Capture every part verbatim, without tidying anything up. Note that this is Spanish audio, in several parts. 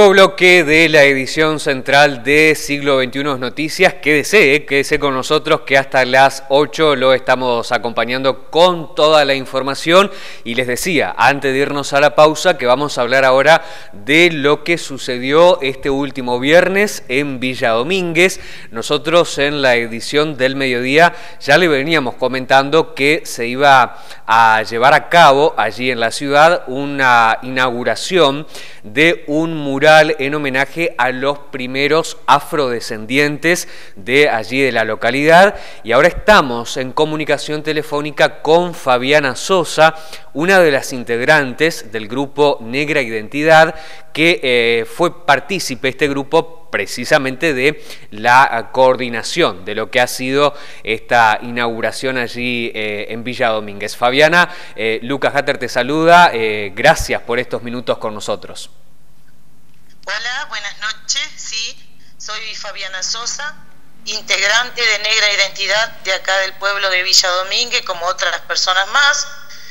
Nuevo bloque de la edición central de Siglo veintiuno Noticias. Quédese, eh, quédese con nosotros que hasta las ocho lo estamos acompañando con toda la información. Y les decía, antes de irnos a la pausa, que vamos a hablar ahora de lo que sucedió este último viernes en Villa Domínguez. Nosotros en la edición del mediodía ya le veníamos comentando que se iba a llevar a cabo allí en la ciudad una inauguración de un mural en homenaje a los primeros afrodescendientes de allí de la localidad. Y ahora estamos en comunicación telefónica con Fabiana Sosa, una de las integrantes del grupo Negra Identidad, que eh, fue partícipe este grupo precisamente de la coordinación de lo que ha sido esta inauguración allí eh, en Villa Domínguez. Fabiana, eh, Lucas Hatter te saluda, eh, gracias por estos minutos con nosotros. Hola, buenas noches, sí, soy Fabiana Sosa, integrante de Negra Identidad de acá del pueblo de Villa Domínguez, como otras personas más.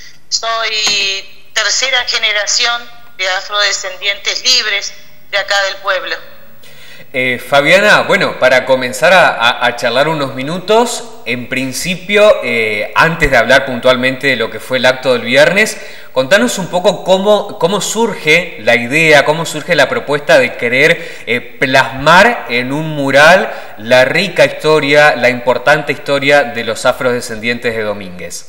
Soy tercera generación de afrodescendientes libres de acá del pueblo. Eh, Fabiana, bueno, para comenzar a, a, a charlar unos minutos, en principio, eh, antes de hablar puntualmente de lo que fue el acto del viernes, contanos un poco cómo, cómo surge la idea, cómo surge la propuesta de querer eh, plasmar en un mural la rica historia, la importante historia de los afrodescendientes de Domínguez.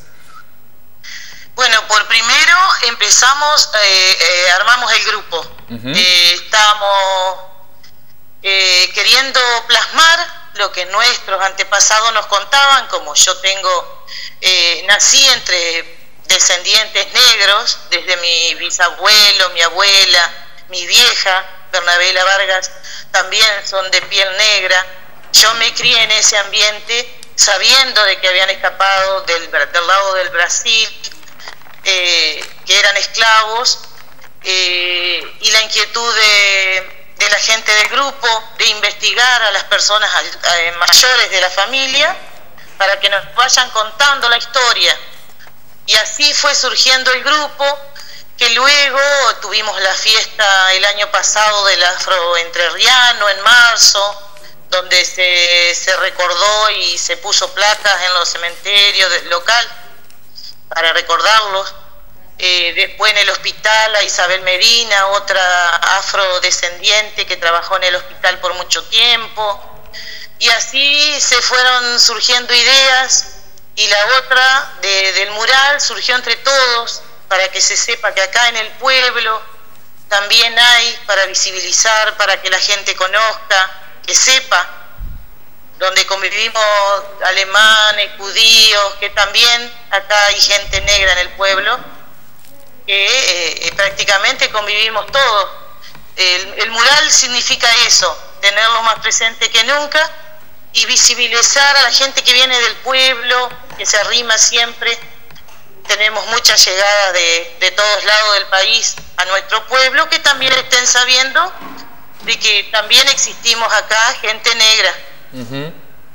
Bueno, por primero empezamos, eh, eh, armamos el grupo. Uh-huh. eh, estábamos eh, queriendo plasmar lo que nuestros antepasados nos contaban, como yo tengo, eh, nací entre descendientes negros, desde mi bisabuelo, mi abuela, mi vieja, Bernabela Vargas, también son de piel negra. Yo me crié en ese ambiente sabiendo de que habían escapado del, del lado del Brasil, Eh, que eran esclavos, eh, y la inquietud de, de la gente del grupo de investigar a las personas eh, mayores de la familia para que nos vayan contando la historia. Y así fue surgiendo el grupo, que luego tuvimos la fiesta el año pasado del afroentrerriano en marzo, donde se, se recordó y se puso placas en los cementerios del local para recordarlos. Eh, después en el hospital a Isabel Medina, otra afrodescendiente que trabajó en el hospital por mucho tiempo, y así se fueron surgiendo ideas, y la otra de, del mural surgió entre todos para que se sepa que acá en el pueblo también hay, para visibilizar, para que la gente conozca, que sepa, donde convivimos alemanes, judíos, que también acá hay gente negra en el pueblo, que eh, prácticamente convivimos todos. El, el mural significa eso, tenerlo más presente que nunca y visibilizar a la gente que viene del pueblo, que se arrima siempre. Tenemos muchas llegadas de, de todos lados del país a nuestro pueblo, que también estén sabiendo de que también existimos acá gente negra. Uh-huh.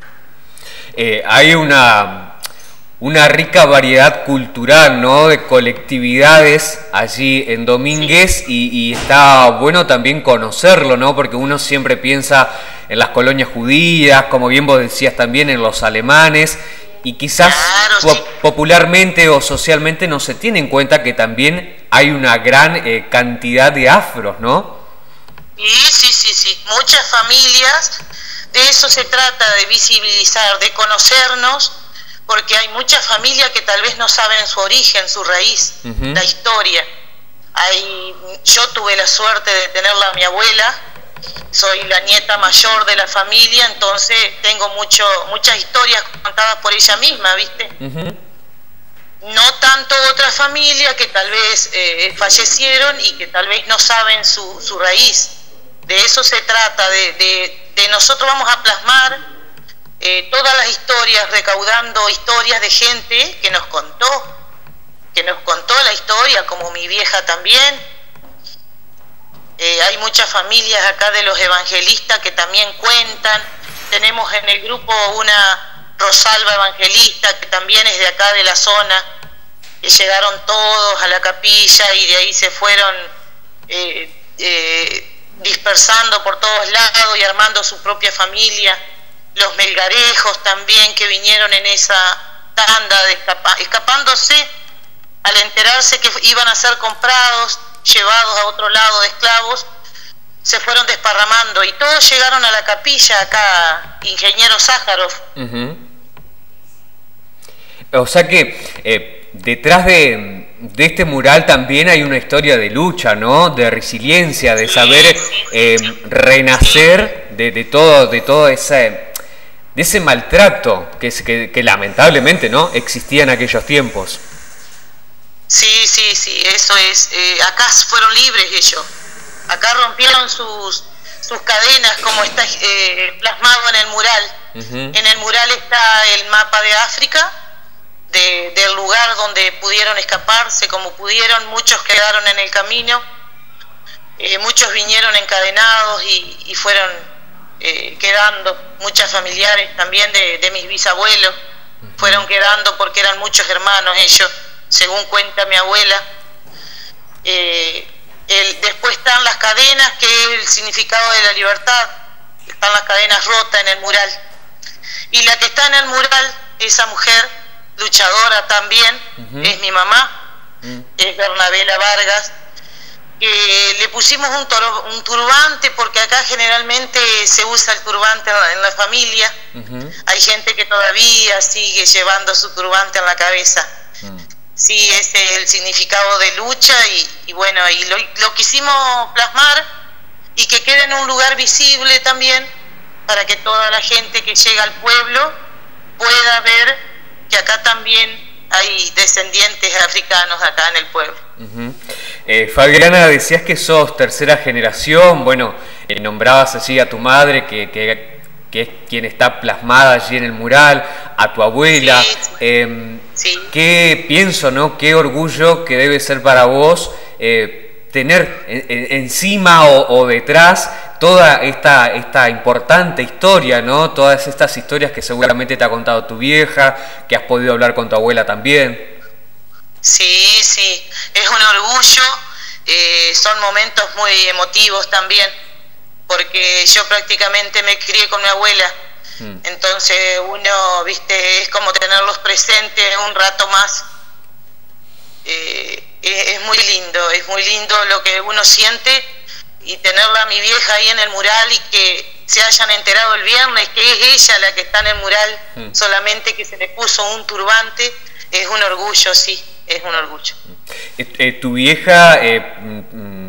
eh, hay una, una rica variedad cultural, ¿no?, de colectividades allí en Domínguez, sí. y, y está bueno también conocerlo, ¿no?, porque uno siempre piensa en las colonias judías, como bien vos decías también, en los alemanes, y quizás claro, po sí. popularmente o socialmente no se tiene en cuenta que también hay una gran eh, cantidad de afros, ¿no? Sí, sí, sí, sí, muchas familias. De eso se trata, de visibilizar, de conocernos, porque hay muchas familias que tal vez no saben su origen, su raíz, uh-huh. la historia. Hay, yo tuve la suerte de tenerla a mi abuela, soy la nieta mayor de la familia, entonces tengo mucho, muchas historias contadas por ella misma, ¿viste? Uh-huh. No tanto otras familias que tal vez eh, fallecieron y que tal vez no saben su, su raíz. De eso se trata, de, de, de nosotros vamos a plasmar eh, todas las historias, recaudando historias de gente que nos contó, que nos contó la historia, como mi vieja también. Eh, hay muchas familias acá de los evangelistas que también cuentan. Tenemos en el grupo una Rosalba evangelista que también es de acá de la zona, que llegaron todos a la capilla y de ahí se fueron... Eh, eh, dispersando por todos lados y armando su propia familia. Los melgarejos también que vinieron en esa tanda de escapa escapándose al enterarse que iban a ser comprados, llevados a otro lado de esclavos, se fueron desparramando y todos llegaron a la capilla acá, Ingeniero Sájarov. Uh-huh. O sea que eh, detrás de, de este mural también hay una historia de lucha, ¿no? De resiliencia, de saber eh, renacer de, de todo, de todo ese, de ese maltrato que, que, que lamentablemente, ¿no?, existía en aquellos tiempos. Sí, sí, sí, eso es. Eh, acá fueron libres ellos. Acá rompieron sus, sus cadenas, como está eh, plasmado en el mural. Uh-huh. En el mural está el mapa de África, de, del lugar donde pudieron escaparse, como pudieron. Muchos quedaron en el camino, eh, muchos vinieron encadenados y, y fueron eh, quedando. Muchas familiares también de, de mis bisabuelos uh-huh. fueron quedando porque eran muchos hermanos ellos, según cuenta mi abuela. Eh, el, después están las cadenas, que es el significado de la libertad. Están las cadenas rotas en el mural. Y la que está en el mural, esa mujer, luchadora también, uh-huh. es mi mamá, uh-huh. es Bernabela Vargas, que le pusimos un, toro, un turbante, porque acá generalmente se usa el turbante en la familia. Uh-huh. Hay gente que todavía sigue llevando su turbante en la cabeza. Uh-huh. Sí, ese es el significado de lucha y, y bueno, y lo, lo quisimos plasmar y que quede en un lugar visible también para que toda la gente que llega al pueblo pueda ver que acá también hay descendientes africanos acá en el pueblo. Uh-huh. eh, Fabiana, decías que sos tercera generación, bueno, eh, nombrabas así a tu madre que... que que es quien está plasmada allí en el mural, a tu abuela. Sí, eh, sí. Qué pienso, ¿no? Qué orgullo que debe ser para vos eh, tener en, en, encima o, o detrás toda esta, esta importante historia, ¿no? Todas estas historias que seguramente te ha contado tu vieja, que has podido hablar con tu abuela también. Sí, sí, es un orgullo, eh, son momentos muy emotivos también, porque yo prácticamente me crié con mi abuela, mm. entonces uno, viste, es como tenerlos presentes un rato más. Eh, es, es muy lindo, es muy lindo lo que uno siente, y tenerla a mi vieja ahí en el mural y que se hayan enterado el viernes que es ella la que está en el mural, mm. solamente que se le puso un turbante, es un orgullo, sí, es un orgullo. Eh, eh, tu vieja... Eh, mm,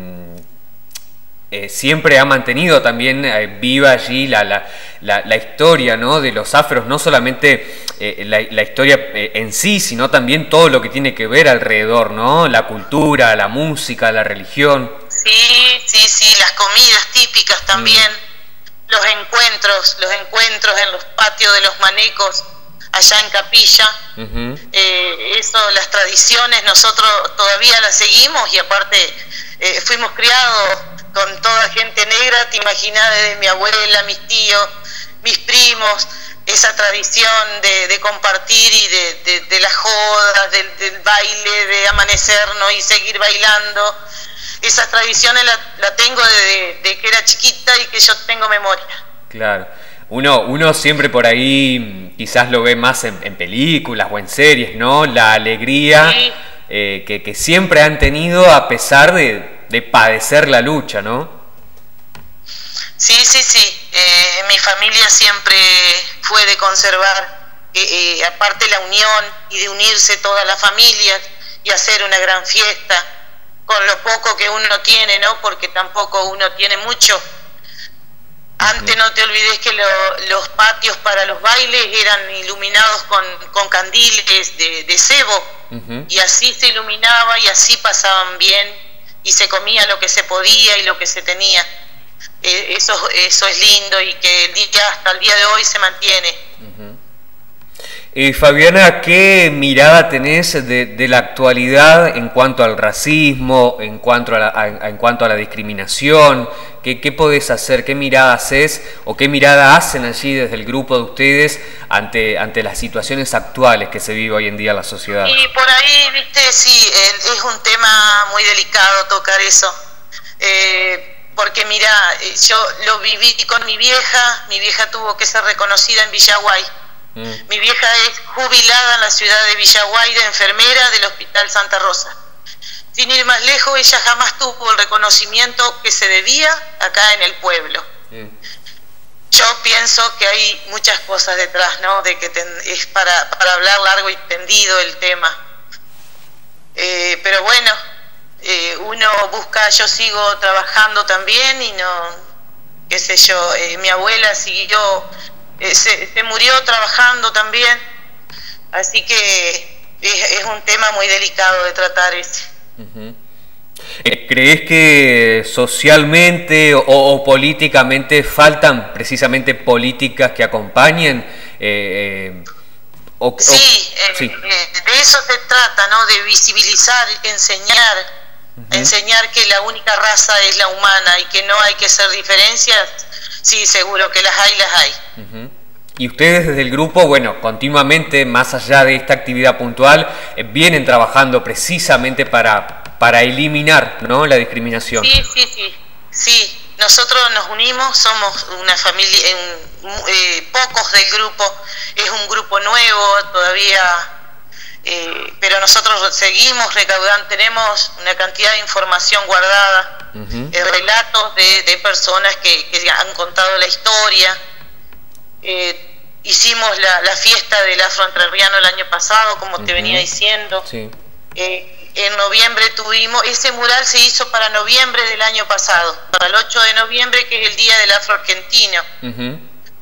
Eh, siempre ha mantenido también eh, viva allí la, la, la, la historia, ¿no?, de los afros, no solamente eh, la, la historia eh, en sí, sino también todo lo que tiene que ver alrededor, ¿no?, la cultura, la música, la religión. Sí, sí, sí, las comidas típicas también, mm. los encuentros, los encuentros en los patios de los manecos, allá en Capilla, uh-huh. eh, eso, las tradiciones nosotros todavía las seguimos, y aparte eh, fuimos criados con toda gente negra, te imaginas, desde mi abuela, mis tíos, mis primos, esa tradición de, de compartir y de, de, de las jodas, del, del baile, de amanecernos y seguir bailando. Esas tradiciones las la tengo desde de que era chiquita y que yo tengo memoria. Claro. Uno, uno siempre por ahí quizás lo ve más en, en películas o en series, ¿no? La alegría sí. eh, que, que siempre han tenido a pesar de... de padecer la lucha, ¿no? Sí, sí, sí. Eh, mi familia siempre fue de conservar, eh, eh, aparte la unión y de unirse todas las familias y hacer una gran fiesta con lo poco que uno tiene, ¿no? Porque tampoco uno tiene mucho. Antes no te olvides que lo, los patios para los bailes eran iluminados con, con candiles de, de cebo, uh-huh. y así se iluminaba y así pasaban bien. Y se comía lo que se podía y lo que se tenía. Eh, eso, eso es lindo y que el día, hasta el día de hoy se mantiene. Uh-huh. eh, Fabiana, ¿qué mirada tenés de, de la actualidad en cuanto al racismo, en cuanto a la, a, en cuanto a la discriminación? ¿Qué, ¿Qué podés hacer? ¿Qué mirada haces o qué mirada hacen allí desde el grupo de ustedes ante, ante las situaciones actuales que se vive hoy en día en la sociedad? Y por ahí, viste, sí, es un tema muy delicado tocar eso. Eh, porque mira, yo lo viví con mi vieja, mi vieja tuvo que ser reconocida en Villaguay. Mm. Mi vieja es jubilada en la ciudad de Villaguay, de enfermera del Hospital Santa Rosa. Sin ir más lejos, ella jamás tuvo el reconocimiento que se debía acá en el pueblo. Mm. Yo pienso que hay muchas cosas detrás, ¿no? De que ten, es para, para hablar largo y tendido el tema. Eh, pero bueno, eh, uno busca, yo sigo trabajando también y no, qué sé yo, eh, mi abuela siguió, eh, se, se murió trabajando también, así que es, es un tema muy delicado de tratar ese. Uh-huh. ¿Crees que socialmente o, o políticamente faltan precisamente políticas que acompañen? Eh, eh, o, sí, o, sí. Eh, de eso se trata, ¿no? De visibilizar, enseñar, uh-huh. enseñar que la única raza es la humana y que no hay que hacer diferencias. Sí, seguro que las hay, las hay. Uh-huh. Y ustedes desde el grupo, bueno, continuamente, más allá de esta actividad puntual, eh, vienen trabajando precisamente para... para eliminar, ¿no?, la discriminación. Sí, sí, sí, sí. Nosotros nos unimos, somos una familia, eh, pocos del grupo, es un grupo nuevo todavía, eh, pero nosotros seguimos recaudando, tenemos una cantidad de información guardada, uh-huh. eh, relatos de, de personas que, que han contado la historia. Eh, hicimos la, la fiesta del afroentrerriano el año pasado, como uh-huh. te venía diciendo. Sí. Eh, En noviembre tuvimos, ese mural se hizo para noviembre del año pasado, para el ocho de noviembre, que es el Día del Afroargentino. Uh-huh.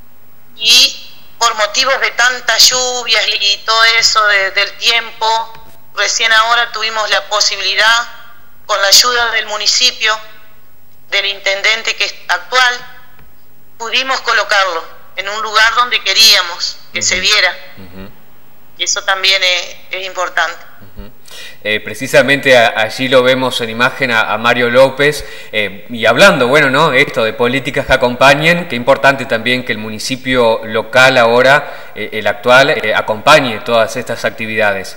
Y por motivos de tantas lluvias y todo eso de, del tiempo, recién ahora tuvimos la posibilidad, con la ayuda del municipio, del intendente que es actual, pudimos colocarlo en un lugar donde queríamos que uh-huh. se viera. Uh-huh. Y eso también es, es importante. Uh-huh. Eh, precisamente a, allí lo vemos en imagen a, a Mario López eh, y hablando, bueno, ¿no?, esto de políticas que acompañen, que importante también que el municipio local ahora, eh, el actual, eh, acompañe todas estas actividades.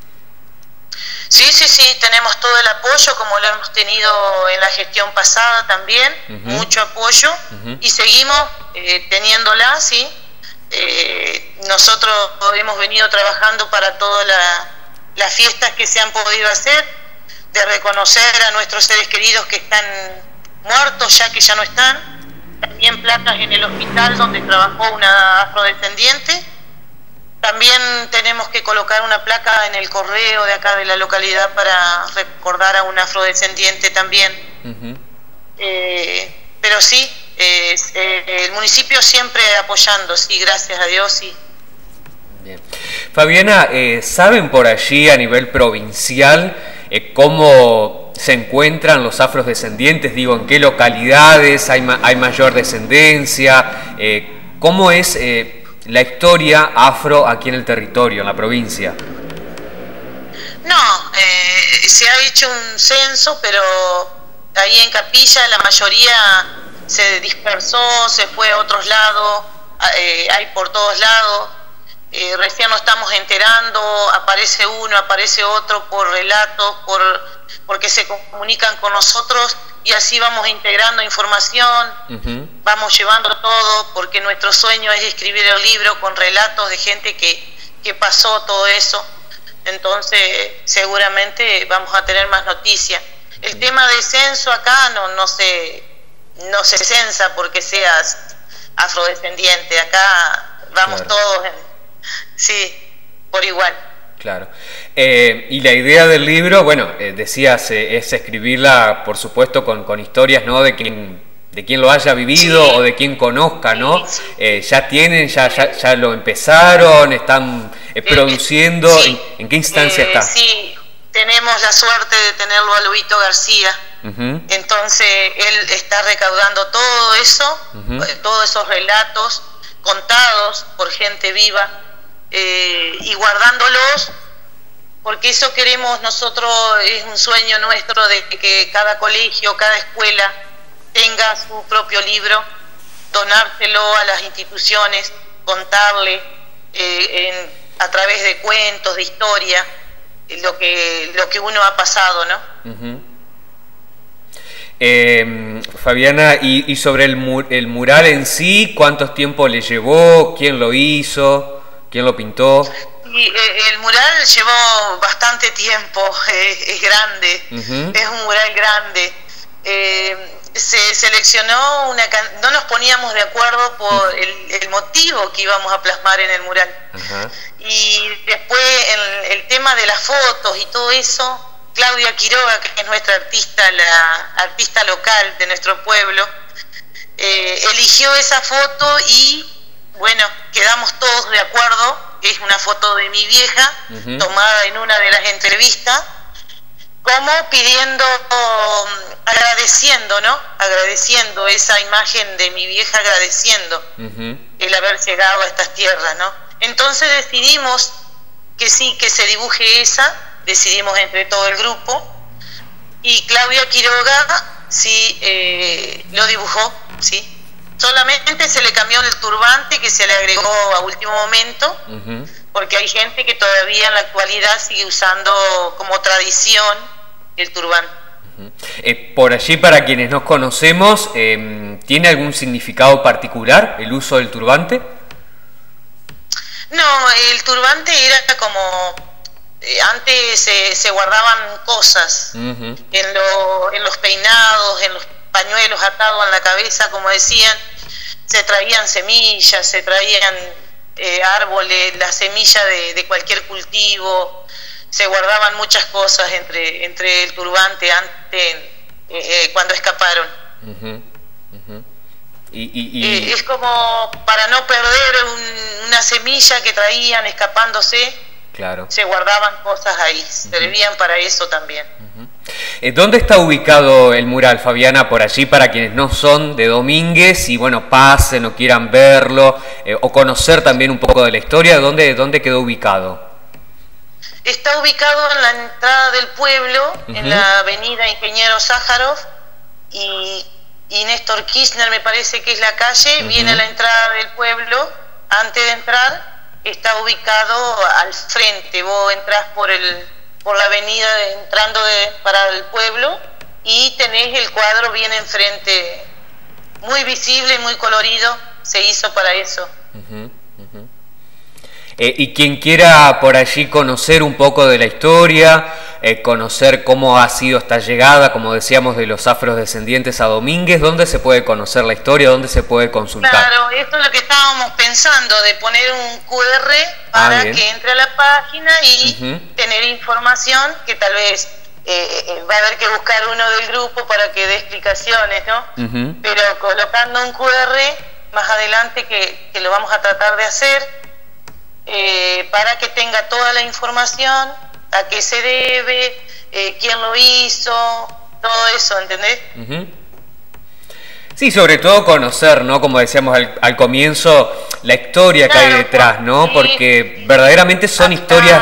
Sí, sí, sí, tenemos todo el apoyo, como lo hemos tenido en la gestión pasada también, uh-huh. mucho apoyo, uh-huh. y seguimos eh, teniéndola, sí. Eh, nosotros hemos venido trabajando para toda la las fiestas que se han podido hacer, de reconocer a nuestros seres queridos que están muertos ya que ya no están, también placas en el hospital donde trabajó una afrodescendiente, también tenemos que colocar una placa en el correo de acá de la localidad para recordar a un afrodescendiente también. Uh-huh. eh, pero sí, eh, eh, el municipio siempre apoyando, sí, gracias a Dios, sí. Bien. Fabiana, eh, ¿saben por allí a nivel provincial eh, cómo se encuentran los afrodescendientes? Digo, ¿en qué localidades hay, ma hay mayor descendencia? Eh, ¿Cómo es eh, la historia afro aquí en el territorio, en la provincia? No, eh, se ha hecho un censo, pero ahí en Capilla la mayoría se dispersó, se fue a otros lados, eh, hay por todos lados. Eh, recién nos estamos enterando, aparece uno, aparece otro por relatos, por porque se comunican con nosotros y así vamos integrando información, uh-huh. vamos llevando todo, porque nuestro sueño es escribir el libro con relatos de gente que, que pasó todo eso, entonces seguramente vamos a tener más noticias. El uh-huh. tema de censo acá no, no, se, no se censa porque seas afrodescendiente, acá vamos claro. todos en... Sí, por igual. Claro. Eh, y la idea del libro, bueno, eh, decías, eh, es escribirla, por supuesto, con, con historias, ¿no?, de quien, de quien lo haya vivido sí. o de quien conozca, ¿no? Sí, sí. Eh, ¿Ya tienen, ya, ya, ya lo empezaron, están eh, produciendo? Sí. ¿En, ¿En qué instancia eh, está? Sí, tenemos la suerte de tenerlo a Luito García. Uh-huh. Entonces, él está recaudando todo eso, uh-huh. todos esos relatos contados por gente viva, eh, y guardándolos, porque eso queremos nosotros, es un sueño nuestro de que cada colegio, cada escuela tenga su propio libro, donárselo a las instituciones, contarle eh, en, a través de cuentos, de historia, lo que, lo que uno ha pasado, ¿no? Uh-huh. Eh, Fabiana, y, y sobre el, mu el mural en sí, ¿cuánto tiempo le llevó? ¿Quién lo hizo? ¿Quién lo pintó? Y, eh, el mural llevó bastante tiempo, eh, es grande, uh-huh. es un mural grande. Eh, se seleccionó una can no nos poníamos de acuerdo por uh-huh. el, el motivo que íbamos a plasmar en el mural. Uh-huh. Y después el, el tema de las fotos y todo eso, Claudia Quiroga, que es nuestra artista, la artista local de nuestro pueblo, eh, eligió esa foto y bueno, quedamos todos de acuerdo. Es una foto de mi vieja, uh-huh. tomada en una de las entrevistas, como pidiendo, um, agradeciendo, ¿no? Agradeciendo esa imagen de mi vieja, agradeciendo uh-huh. el haber llegado a estas tierras, ¿no? Entonces decidimos que sí, que se dibuje esa, decidimos entre todo el grupo, y Claudia Quiroga sí eh, lo dibujó, sí. Solamente se le cambió el turbante, que se le agregó a último momento, uh-huh. porque hay gente que todavía en la actualidad sigue usando como tradición el turbante. Uh-huh. eh, por allí, para quienes nos conocemos, eh, ¿tiene algún significado particular el uso del turbante? No, el turbante era como... Eh, antes se, se guardaban cosas uh-huh. en, lo, en los peinados, en los pañuelos atados en la cabeza, como decían, se traían semillas, se traían eh, árboles, la semilla de, de cualquier cultivo, se guardaban muchas cosas entre, entre el turbante antes, eh, eh, cuando escaparon. Uh-huh. Uh-huh. y, y, y... Eh, es como para no perder un, una semilla que traían escapándose. Claro. Se guardaban cosas ahí, uh-huh. servían para eso también. Uh-huh. eh, ¿Dónde está ubicado el mural, Fabiana? Por allí, para quienes no son de Domínguez y bueno, pasen o quieran verlo eh, o conocer también un poco de la historia, ¿dónde, dónde quedó ubicado? Está ubicado en la entrada del pueblo, uh-huh. en la avenida Ingeniero Sájarov, y, y Néstor Kirchner me parece que es la calle, uh-huh. viene a la entrada del pueblo, antes de entrar... Está ubicado al frente, vos entrás por el por la avenida de, entrando de, para el pueblo y tenés el cuadro bien enfrente, muy visible, muy colorido, se hizo para eso. Uh-huh, uh-huh. Eh, y quien quiera por allí conocer un poco de la historia, eh, conocer cómo ha sido esta llegada, como decíamos, de los afrodescendientes a Domínguez, ¿dónde se puede conocer la historia? ¿Dónde se puede consultar? Claro, esto es lo que estábamos pensando, de poner un cu erre para ah, que entre a la página y uh-huh. tener información que tal vez eh, va a haber que buscar uno del grupo para que dé explicaciones, ¿no? Uh-huh. Pero colocando un cu erre más adelante, que, que lo vamos a tratar de hacer, eh, para que tenga toda la información, a qué se debe, eh, quién lo hizo, todo eso, ¿entendés? Uh-huh. Sí, sobre todo conocer, ¿no? Como decíamos al, al comienzo, la historia claro, que hay detrás, ¿no? Sí, porque verdaderamente son hasta, historias...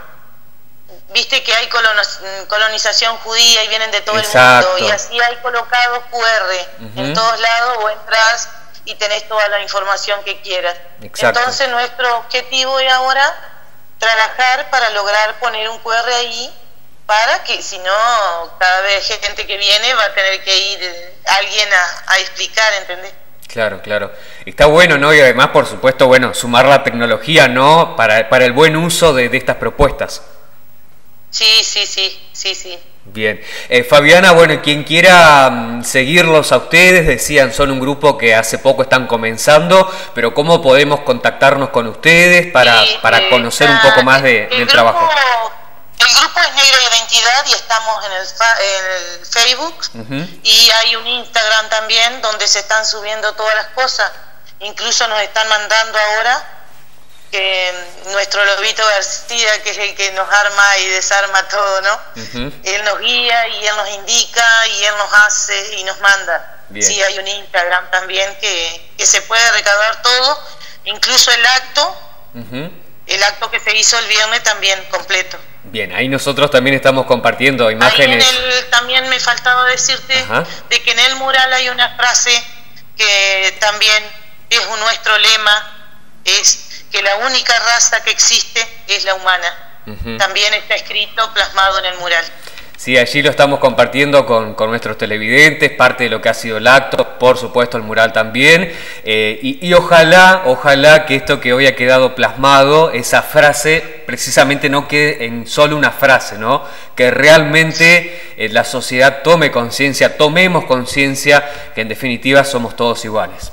Viste que hay colonización judía y vienen de todo Exacto. el mundo, y así hay colocados cu erre uh-huh. en todos lados, vos entras y tenés toda la información que quieras. Exacto. Entonces nuestro objetivo es ahora trabajar para lograr poner un cu erre ahí, para que si no, cada vez gente que viene va a tener que ir alguien a, a explicar, ¿entendés? Claro, claro. Está bueno, ¿no? Y además, por supuesto, bueno, sumar la tecnología, ¿no? Para, para el buen uso de, de estas propuestas. Sí, sí, sí, sí, sí. Bien. Eh, Fabiana, bueno, quien quiera um, seguirlos a ustedes, decían, son un grupo que hace poco están comenzando, pero ¿cómo podemos contactarnos con ustedes para, sí, para conocer eh, un poco más de, del grupo, trabajo? El grupo es Negra Identidad y estamos en el, en el Facebook uh-huh. y hay un Instagram también donde se están subiendo todas las cosas. Incluso nos están mandando ahora que nuestro Lobito García, que es el que nos arma y desarma todo, ¿no? Uh-huh. Él nos guía y él nos indica y él nos hace y nos manda. Bien. Sí, hay un Instagram también que, que se puede recaudar todo, incluso el acto, uh-huh. el acto que se hizo el viernes también completo. Bien, ahí nosotros también estamos compartiendo imágenes. Ahí en el, también me faltaba decirte uh-huh. de que en el mural hay una frase que también es un, nuestro lema, es que la única raza que existe es la humana. Uh-huh. También está escrito, plasmado en el mural. Sí, allí lo estamos compartiendo con, con nuestros televidentes, parte de lo que ha sido el acto, por supuesto el mural también, eh, y, y ojalá, ojalá que esto que hoy ha quedado plasmado, esa frase, precisamente no quede en solo una frase, ¿no? Que realmente eh, la sociedad tome conciencia, tomemos conciencia que en definitiva somos todos iguales.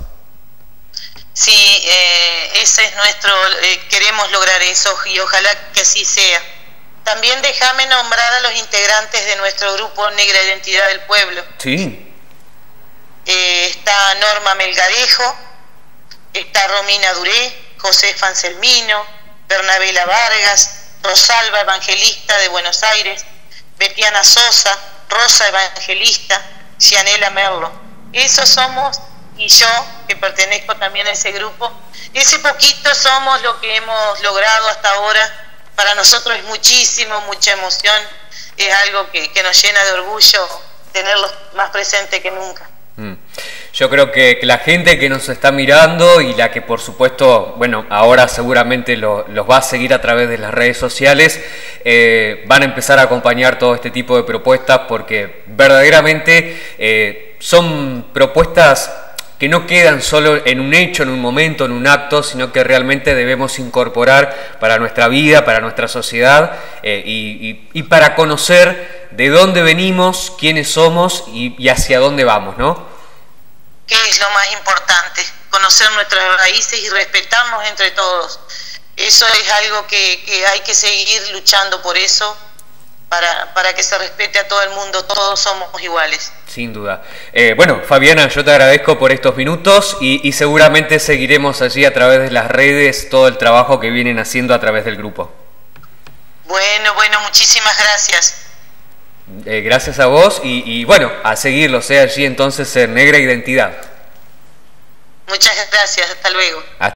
Sí, eh, ese es nuestro, eh, queremos lograr eso y ojalá que así sea. También déjame nombrar a los integrantes de nuestro grupo Negra Identidad del Pueblo. Sí. Eh, está Norma Melgarejo, está Romina Duré, José Fancelmino, Bernabela Vargas, Rosalba Evangelista de Buenos Aires, Betiana Sosa, Rosa Evangelista, Cianela Merlo. Esos somos, y yo, que pertenezco también a ese grupo, ese poquito somos lo que hemos logrado hasta ahora. Para nosotros es muchísimo, mucha emoción, es algo que, que nos llena de orgullo tenerlos más presente que nunca. Mm. Yo creo que la gente que nos está mirando y la que por supuesto, bueno, ahora seguramente lo, los va a seguir a través de las redes sociales, eh, van a empezar a acompañar todo este tipo de propuestas porque verdaderamente eh, son propuestas que no quedan solo en un hecho, en un momento, en un acto, sino que realmente debemos incorporar para nuestra vida, para nuestra sociedad eh, y, y, y para conocer de dónde venimos, quiénes somos y, y hacia dónde vamos, ¿no? ¿Qué es lo más importante? Conocer nuestras raíces y respetarnos entre todos. Eso es algo que, que hay que seguir luchando por eso. Para, para que se respete a todo el mundo, todos somos iguales. Sin duda. Eh, bueno, Fabiana, yo te agradezco por estos minutos y, y seguramente seguiremos allí a través de las redes todo el trabajo que vienen haciendo a través del grupo. Bueno, bueno, muchísimas gracias. Eh, gracias a vos y, y bueno, a seguirlo, sea allí entonces en Negra Identidad. Muchas gracias, hasta luego. Hasta